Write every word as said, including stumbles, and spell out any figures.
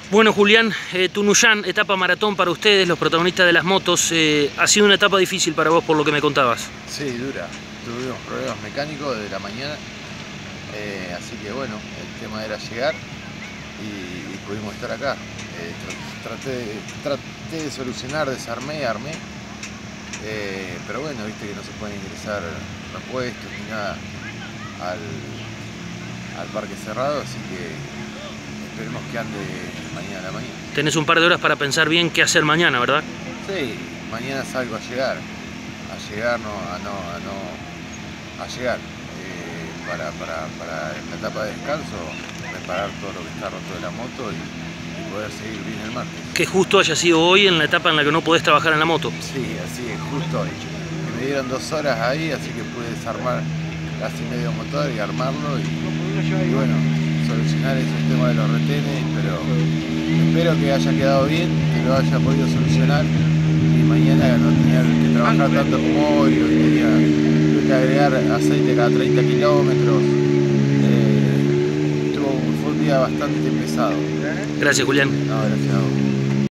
Bueno, Julián, eh, Tunuyán, etapa maratón para ustedes, los protagonistas de las motos. Eh, ha sido una etapa difícil para vos por lo que me contabas. Sí, dura. Tuvimos problemas mecánicos desde la mañana, eh, así que bueno, el tema era llegar y, y pudimos estar acá. Eh, traté, traté de solucionar, desarmé, armé, eh, pero bueno, viste que no se pueden ingresar repuestos ni nada al, al parque cerrado, así que esperemos que ande mañana a la mañana. Tenés un par de horas para pensar bien qué hacer mañana, ¿verdad? Sí, mañana salgo a llegar, a llegar, no, a no, a no, a llegar, eh, para, para, para en la etapa de descanso, reparar todo lo que está roto de la moto y, y poder seguir bien el martes. Que justo haya sido hoy en la etapa en la que no podés trabajar en la moto. Sí, así es, justo hoy. Que me dieron dos horas ahí, así que pude desarmar casi medio motor y armarlo y, y bueno, solucionar ese tema de los retenes, pero espero que haya quedado bien, que lo haya podido solucionar y mañana no tener que trabajar tanto como hoy. Hoy tenía que agregar aceite cada treinta kilómetros. Eh, tuvo, fue un día bastante pesado. Gracias, Julián. No, gracias a vos.